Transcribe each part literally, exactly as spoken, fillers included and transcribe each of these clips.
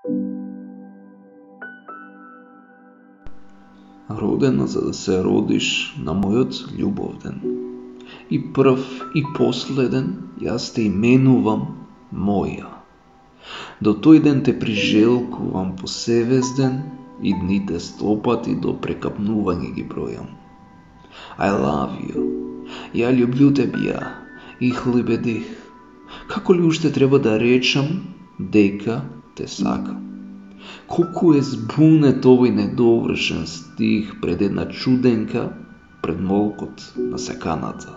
Родена за да се родиш на мојот љубовден. И прв и последен јас те именувам моја. До тој ден те прижелкувам посевезден и дните стопати до прекапнување ги бројам. I love you. Ја љубив ја и хлебедих. Како ли уште треба да речам дека те сакам? Колку е збунет овој недовршен стих пред една чуденка, пред молкот на секаната.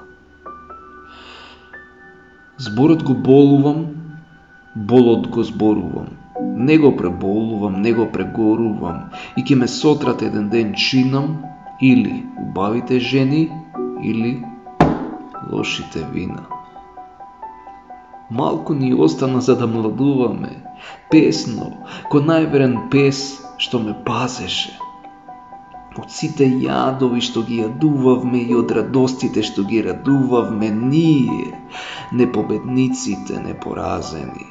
Зборот го болувам, болот го зборувам. Не го преболувам, не го прегорувам и ќе ме сотрат еден ден чинам или убавите жени, или лошите вина. Малку ни остана за да младуваме, песно, ко најверен пес што ме пазеше. Од сите јадови што ги јадувавме и од радостите што ги радувавме ние, непобедниците непоразени.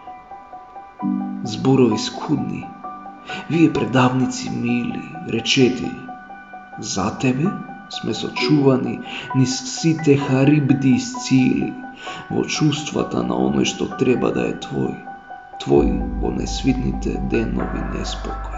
Зборови скудни, вие предавници мили, речети, за тебе сме сочувани низ сите харибди исцили, во чувствата на оној што треба да е твој, твој во несвитните денови неспокој.